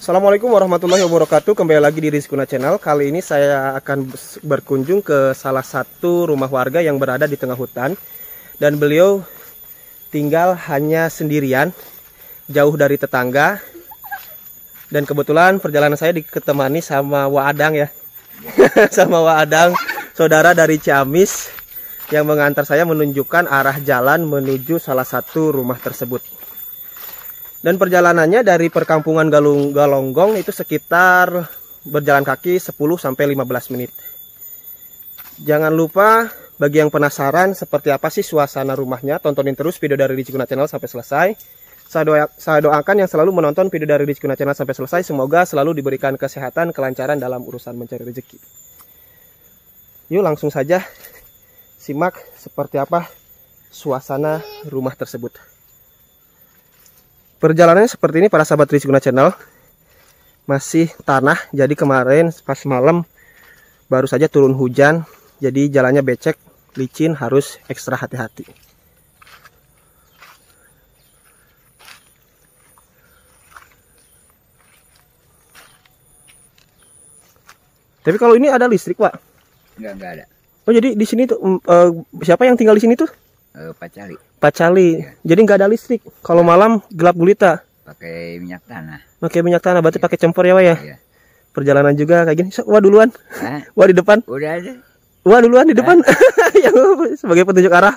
Assalamualaikum warahmatullahi wabarakatuh. Kembali lagi di Rizkuna Channel. Kali ini saya akan berkunjung ke salah satu rumah warga yang berada di tengah hutan. Dan beliau tinggal hanya sendirian, jauh dari tetangga. Dan kebetulan perjalanan saya ditemani sama Waadang ya. Sama Waadang, saudara dari Ciamis, yang mengantar saya menunjukkan arah jalan menuju salah satu rumah tersebut. Dan perjalanannya dari perkampungan Galonggong itu sekitar berjalan kaki 10-15 menit. Jangan lupa bagi yang penasaran seperti apa sih suasana rumahnya, tontonin terus video dari Rizkuna Channel sampai selesai. Saya doakan yang selalu menonton video dari Rizkuna Channel sampai selesai, semoga selalu diberikan kesehatan, kelancaran dalam urusan mencari rezeki. Yuk langsung saja simak seperti apa suasana rumah tersebut. Perjalanannya seperti ini para sahabat Rizkuna Channel. Masih tanah, jadi kemarin pas malam baru saja turun hujan, jadi jalannya becek, licin, harus ekstra hati-hati. Tapi kalau ini ada listrik, Pak? Enggak ada. Oh, jadi di sini tuh siapa yang tinggal di sini tuh? Pacali. Pacali. Ya. Jadi nggak ada listrik. Kalau malam gelap gulita. Pakai minyak tanah. Pakai minyak tanah, berarti pakai kompor ya, Pak ya? Iya. Perjalanan juga kayak gini. Wah duluan. Wah di depan. Udah ada. Wah duluan di depan. Yang sebagai petunjuk arah.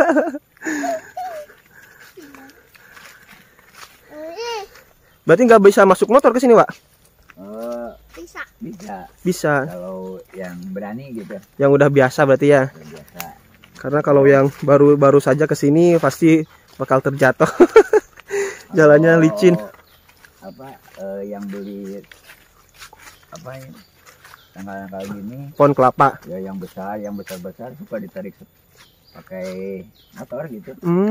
Berarti nggak bisa masuk motor ke sini, Pak? Bisa. Bisa. Bisa. Kalau yang berani gitu. Yang udah biasa berarti ya. Biasa. Karena kalau yang baru saja ke sini pasti bakal terjatuh. Jalannya licin. Yang beli ini tanggal gini. Pohon kelapa. Ya yang besar suka ditarik pakai motor gitu.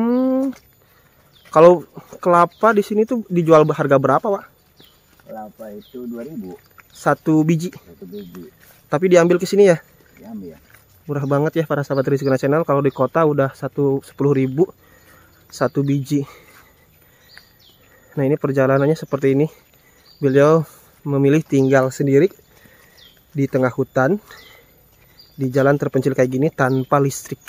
Kalau kelapa di sini tuh dijual harga berapa, Pak? Kelapa itu 2.000. Satu biji. Satu biji. Tapi diambil ke sini ya? Diambil. Murah banget ya para sahabat Rizkuna Channel. Kalau di kota udah 10.000 satu biji. Nah ini perjalanannya seperti ini. Beliau memilih tinggal sendiri di tengah hutan, di jalan terpencil kayak gini tanpa listrik.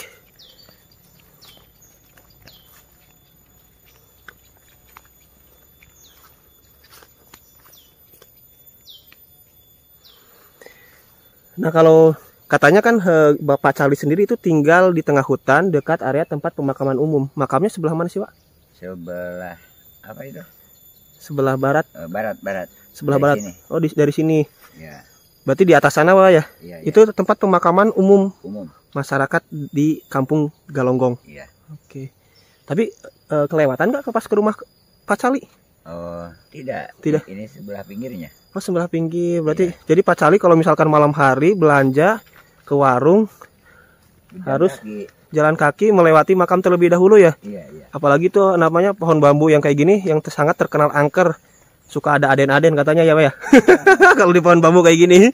Nah kalau katanya kan Bapak Charlie sendiri itu tinggal di tengah hutan dekat area tempat pemakaman umum. Makamnya sebelah mana sih, Pak? Sebelah apa itu? Sebelah barat. Barat. Sebelah dari barat. Sini. Oh dari sini. Ya. Berarti di atas sana, Pak ya? Iya, itu tempat pemakaman umum. Umum. Masyarakat di kampung Galonggong. Iya. Oke. Tapi kelewatan nggak pas ke rumah Pak Charlie? Oh, tidak. Tidak. Ini sebelah pinggirnya. Oh, sebelah pinggir. Berarti jadi Pak Charlie kalau misalkan malam hari belanja ke warung harus jalan kaki melewati makam terlebih dahulu ya. Iya. Apalagi tuh namanya pohon bambu yang kayak gini yang sangat terkenal angker. Suka ada aden-aden katanya ya, Pak ya. Kalau di pohon bambu kayak gini.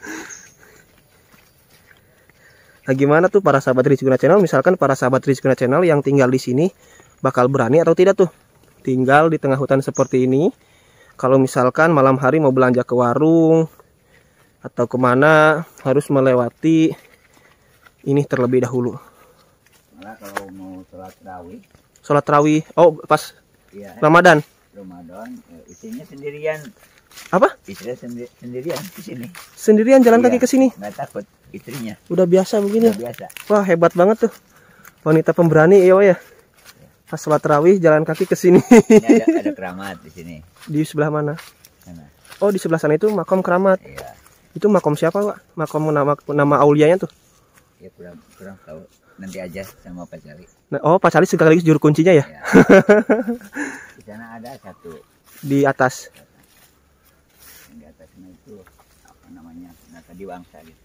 Nah, gimana tuh para sahabat Rizkuna Channel? Misalkan para sahabat Rizkuna Channel yang tinggal di sini bakal berani atau tidak tuh tinggal di tengah hutan seperti ini? Kalau misalkan malam hari mau belanja ke warung atau kemana harus melewati ini terlebih dahulu. Malah kalau mau sholat tarawih. Sholat tarawih, oh pas Iya. Ramadan. Istrinya sendirian. Apa? Istrinya sendirian di sini. Sendirian jalan kaki ke sini. Nggak takut istrinya. Udah biasa begini. Udah biasa. Wah hebat banget tuh. Wanita pemberani ya, Pak ya. Pas sholat tarawih jalan kaki ke sini. Ini ada keramat di sini. Di sebelah mana? Sana. Oh di sebelah sana itu makam keramat. Iya. Itu makam siapa, Pak? Makam nama aulianya tuh. Ya kurang tahu. Nanti aja sama Pak Charlie. Nah, oh Pak Charlie sekaligus juru kuncinya ya? Ya. Di sana ada satu. Di atas. Di atasnya itu apa namanya? Nata Diwangsa gitu.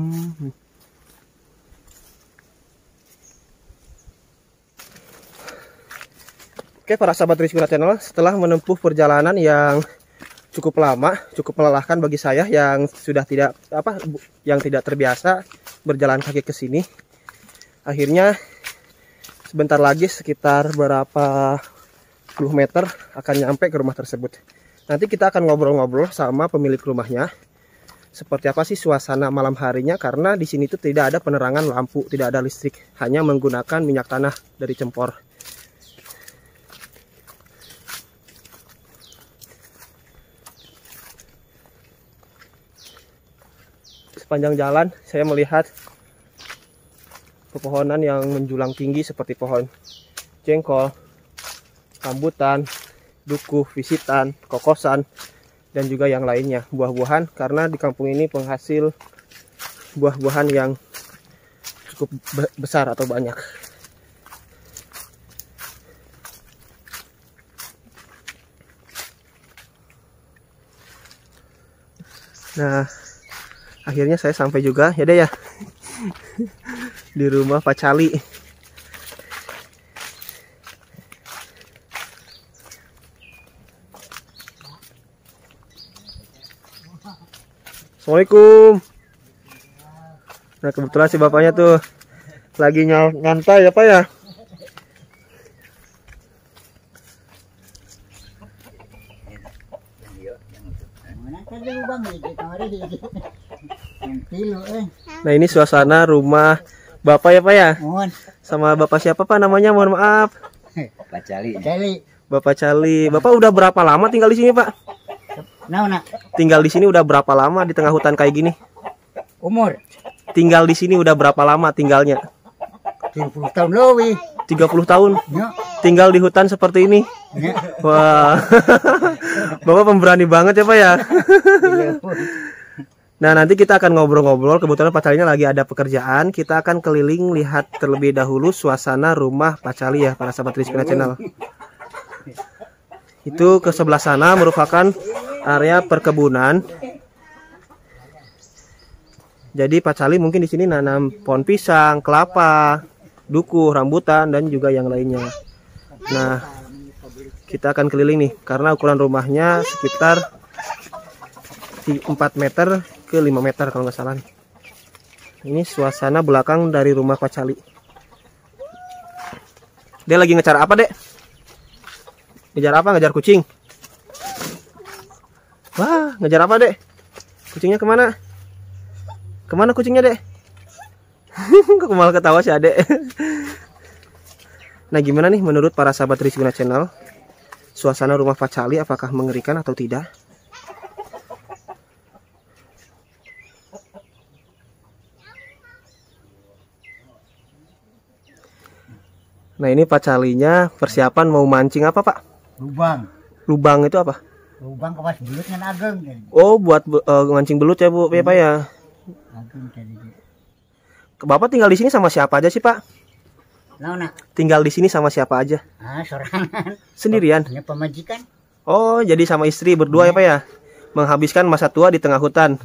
Oke para sahabat Rizkuna Channel, setelah menempuh perjalanan yang cukup lama, cukup melelahkan bagi saya yang sudah tidak terbiasa berjalan kaki ke sini. Akhirnya sebentar lagi sekitar berapa puluh meter akan nyampe ke rumah tersebut. Nanti kita akan ngobrol-ngobrol sama pemilik rumahnya. Seperti apa sih suasana malam harinya, karena di sini tuh tidak ada penerangan lampu, tidak ada listrik, hanya menggunakan minyak tanah dari Cempor. Sepanjang jalan saya melihat pepohonan yang menjulang tinggi seperti pohon jengkol, rambutan, dukuh, visitan, kokosan, dan juga yang lainnya, buah-buahan, karena di kampung ini penghasil buah-buahan yang cukup besar atau banyak. Nah, akhirnya saya sampai juga ya deh ya di rumah Pak Cali. Assalamualaikum. Nah, kebetulan si bapaknya tuh lagi nyantai ya Pak ya. Nah, ini suasana rumah Bapak ya Pak ya. Sama Bapak siapa Pak namanya? Mohon maaf. Pak Cali. Bapak Cali. Bapak udah berapa lama tinggal di sini Pak? Nah, Tinggal di sini udah berapa lama di tengah hutan kayak gini? umur Tinggal di sini udah berapa lama tinggalnya? 30 tahun lebih. 30 tahun. Ya. Tinggal di hutan seperti ini. Ya. Wah. Bapak pemberani banget ya Pak ya. Nah, nanti kita akan ngobrol-ngobrol. Kebetulan Pak Calinya lagi ada pekerjaan. Kita akan keliling lihat terlebih dahulu suasana rumah Pak Cali ya, para sahabat Rizkyana Channel. Itu ke sebelah sana merupakan area perkebunan. Jadi Pak Cali mungkin di sini nanam pohon pisang, kelapa, dukuh, rambutan, dan juga yang lainnya. Nah, kita akan keliling nih, karena ukuran rumahnya sekitar 4 meter ke 5 meter kalau nggak salah. Ini suasana belakang dari rumah Pak Cali. Dia lagi ngejar apa, Dek? Ngejar apa? Ngejar kucing? Wah, ngejar apa, Dek? Kucingnya kemana? Kemana kucingnya, Dek? Kok malah ketawa sih, Adek? Nah, gimana nih menurut para sahabat Rizkyana Channel? Suasana rumah Pak Cali apakah mengerikan atau tidak? Nah, ini Pak Calinya persiapan mau mancing apa, Pak? Lubang. Lubang itu apa? Lubang kepas belut kan ageng. Oh, buat mancing belut ya, Bu, ya, Pak ya? Ageng tadi. Bapak tinggal di sini sama siapa aja sih, Pak? Nah, Tinggal di sini sama siapa aja? sorangan. Sendirian? Punya pemajikan. Oh, jadi sama istri berdua ya, Pak ya? Menghabiskan masa tua di tengah hutan.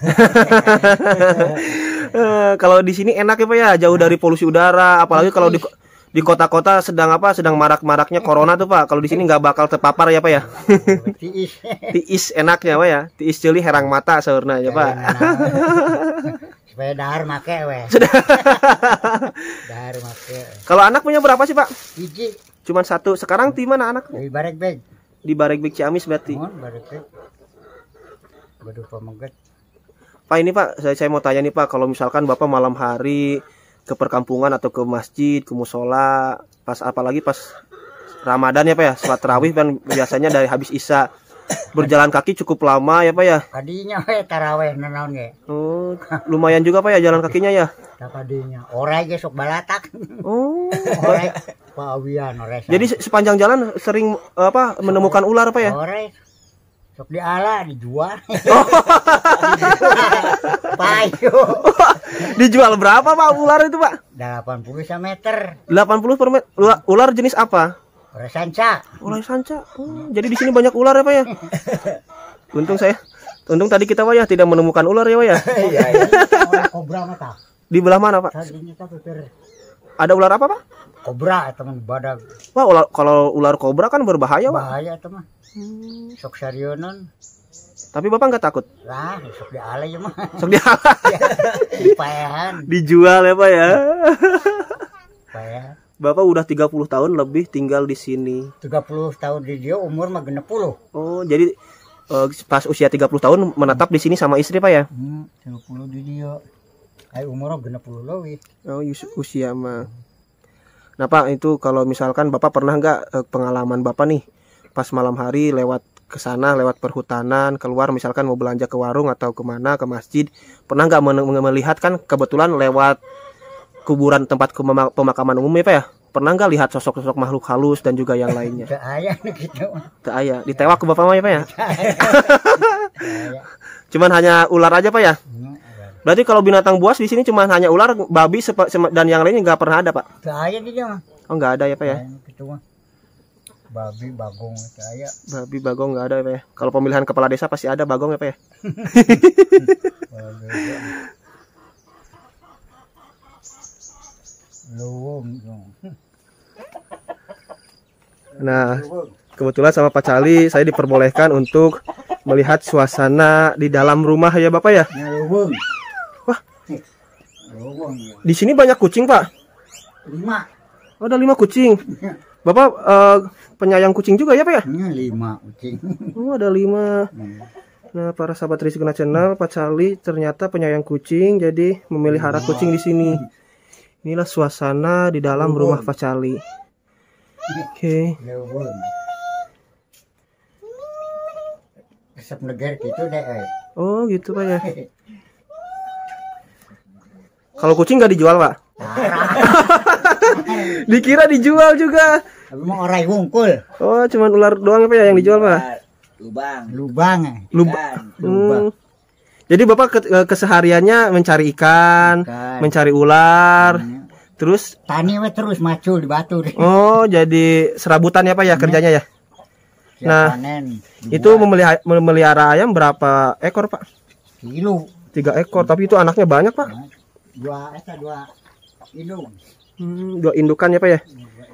Kalau di sini enak ya, Pak ya? Jauh dari polusi udara, apalagi kalau di kota-kota sedang marak-maraknya corona tuh, Pak. Kalau di sini nggak bakal terpapar ya, Pak ya? Tiis. Tiis enaknya, Pak ya? Tiis celi herang mata saurna ya, Pak. Supaya dahar make we. Dahar make. Kalau anak punya berapa sih, Pak? Biji. Cuman satu. Sekarang di mana anak? Di barek beg. Di Barekbek Ciamis berarti. Barek beg. Badu pamegat. Pak, ini Pak, saya mau tanya nih Pak, kalau misalkan Bapak malam hari ke perkampungan atau ke masjid, ke musola, apalagi pas Ramadan ya Pak ya, sholat tarawih kan biasanya dari habis Isya berjalan kaki cukup lama ya Pak ya. Kadinya we taraweh nanaon ge. Oh, lumayan juga Pak ya jalan kakinya ya. Kadinya. Orai ge sok balatak. Oh. Orai pawian orai. Jadi sepanjang jalan sering menemukan ular Pak ya? Orai. Sok diala dijual. Payu. Dijual berapa Pak ular itu Pak? 80 meter. 80 per meter. Ular jenis apa? Ular sanca. Ular sanca. Oh, jadi di sini banyak ular ya Pak ya? Untung tadi kita Pak ya tidak menemukan ular ya Pak ya? Iya. Ular kobra mata. Di belah mana Pak? Tadinya tak Ada ular apa Pak? Kobra teman badag. Wah, kalau ular kobra kan berbahaya Pak. Bahaya teman. Sok sarionon. Tapi Bapak nggak takut? Lah, sok dialay ya mah. Sok dialay. Dipayahan. Dijual ya Pak ya. Payah. Bapak udah 30 tahun lebih tinggal di sini. 30 tahun di dia umur mah 60. Oh, jadi pas usia 30 tahun menetap di sini sama istri Pak ya? 30 di dia. Ai umurnya 60 lebih. Oh, usia mah. Nah Pak, itu kalau misalkan Bapak pernah nggak pengalaman Bapak nih pas malam hari lewat ke sana, lewat perhutanan, keluar misalkan mau belanja ke warung atau kemana, ke masjid, pernah nggak melihat kan kebetulan lewat kuburan tempat pemakaman umum ya Pak ya? Pernah nggak lihat sosok-sosok makhluk halus dan juga yang lainnya? Teu aya gitu. Teu aya. Ditewak ke Bapak mah ya Pak ya? Cuman hanya ular aja Pak ya? Berarti kalau binatang buas di sini cuma hanya ular, babi dan yang lainnya nggak pernah ada Pak? Teu aya di dia mah. Oh nggak ada ya Pak ya? Gitu mah. Babi, bagong teu aya. Babi, bagong nggak ada ya Pak ya? Kalau pemilihan kepala desa pasti ada bagong ya Pak ya? Luwung. Nah, kebetulan sama Pak Cali saya diperbolehkan untuk melihat suasana di dalam rumah ya Bapak ya. Luwung. Wah, Luwung. di sini banyak kucing Pak. 5. Oh, ada 5 kucing. Bapak penyayang kucing juga ya Pak ya? 5 kucing. Oh, ada 5. Nah, para sahabat Rizkuna Channel, Pak Cali ternyata penyayang kucing, jadi memelihara kucing di sini. Inilah suasana di dalam rumah Pak Cali. Oke. Resep neger gitu deh. Oh gitu Pak ya. Kalau kucing nggak dijual Pak? Dikira dijual juga. Tapi mau orang wungkul. Oh cuman ular doang Pak ya yang dijual Pak? Lubang. Jadi Bapak kesehariannya mencari ikan, mencari ular, terus tani we terus macul di batu. Oh jadi serabutan ya Pak ya kerjanya ya? Siap Nah panen, itu memelihara ayam berapa ekor Pak? kilo. 3 ekor, tapi itu anaknya banyak Pak? 2 indung. 2 indukan ya Pak ya?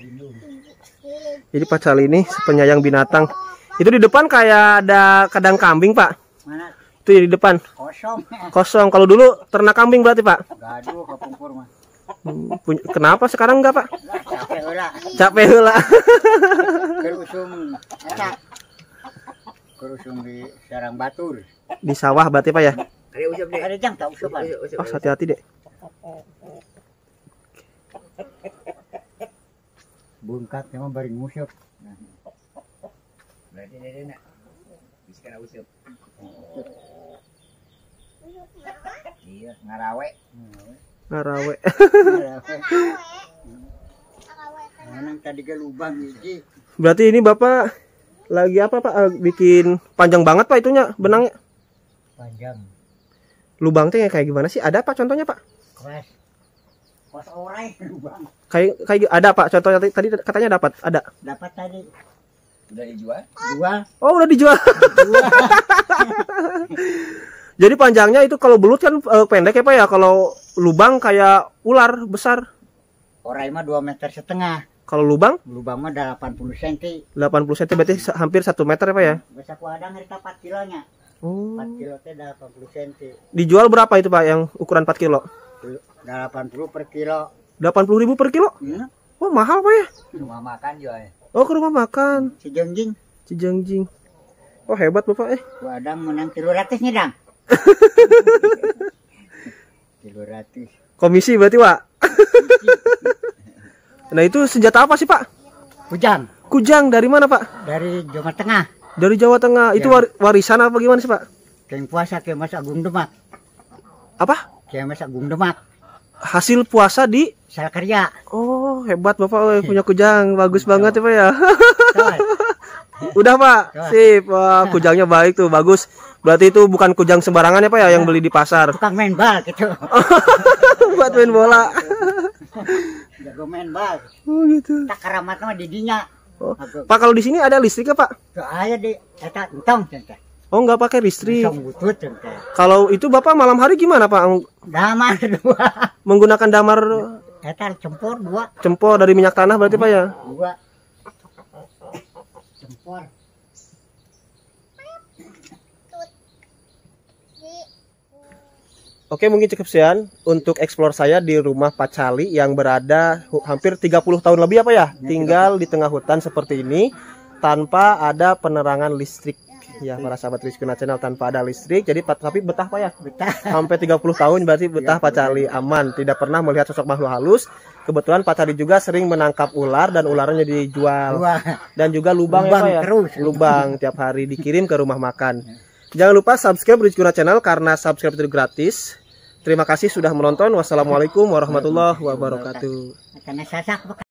Jadi Pak Cali ini penyayang binatang. Itu di depan kayak ada kandang kambing Pak? Mana? Itu ya di depan? Kosong. Kalau dulu ternak kambing berarti Pak? Gaduh kapungkur mah. Kenapa sekarang enggak Pak? Capek heula. Capek heula. Kerusung di sarang batur. Di sawah berarti Pak ya? Ada usap deh. Ada jang tak usap. Oh, hati-hati deh. Bungkak emang bari ngusap. Berarti dia nak. Bisa kena usap. Iya, ngarawe. Ngarawe. Mana tadi ke lubang hiji. Berarti ini Bapak lagi apa Pak? Bikin panjang banget Pak itunya benangnya. Panjang. Lubang teh kayak gimana sih? Ada Pak contohnya Pak? Kos orai lubang. Kayak ada Pak contohnya tadi katanya dapat. Ada. Dapat tadi. Udah dijual? Jual. Oh, udah dijual. Jadi panjangnya itu kalau belut kan pendek ya Pak ya. Kalau lubang kayak ular besar. Orai mah 2,5 meter. Kalau lubang? Lubang mah 80 cm. 80 cm berarti hampir 1 meter ya Pak ya? Bisa kuadang harita 4 kilonya. Oh. 4 kilo teh 80 cm. Dijual berapa itu Pak yang ukuran 4 kilo? 80 per kilo. 80.000 per kilo? Wah, mahal Pak ya? Rumah makan jualnya. Oh, ke rumah makan. Cijengjing. Cijengjing. Oh, hebat Bapak Kuadang menang 300 nya dang. 300. Komisi berarti Pak? Nah itu senjata apa sih Pak? Kujang. Kujang dari mana Pak? Dari Jawa Tengah. Dari Jawa Tengah. Itu warisan apa gimana sih Pak? Keng puasa ke Mas Agung Demak. Apa? Ke Mas Agung Demak. Hasil puasa di Salakarya. Oh hebat Bapak punya kujang. Bagus banget ya Pak ya. Udah Pak. Sip. Wah, kujangnya baik tuh. Bagus. Berarti itu bukan kujang sembarangan ya Pak ya yang beli di pasar. Tukang main bal gitu. Buat main bola. Jago main bal. Oh gitu. Tak karamat mah di dinya. Oh. Pak kalau di sini ada listrik ya Pak? Tuh aya di eta entong cenah. Oh nggak pakai listrik. Entong butut cenah. Kalau itu Bapak malam hari gimana Pak? Damar 2. Menggunakan damar Eta cempor 2. cempor dari minyak tanah berarti Pak ya? 2. Cempor. Oke, mungkin cukup sekian untuk eksplor saya di rumah Pak Cali yang berada hampir 30 tahun lebih apa ya? Tinggal di tengah hutan seperti ini tanpa ada penerangan listrik. Ya, para sahabat Rizkuna Channel, tanpa ada listrik. Jadi tapi betah Pak ya? Betah. Sampai 30 tahun berarti betah Pak Charlie, aman. Tidak pernah melihat sosok makhluk halus. Kebetulan Pak Charlie juga sering menangkap ular dan ularnya dijual. Dan juga lubang ya Pak ya? Terus. Lubang tiap hari dikirim ke rumah makan. Jangan lupa subscribe Rizkuna Channel karena subscribe itu gratis. Terima kasih sudah menonton. Wassalamualaikum warahmatullahi wabarakatuh. Karena sasak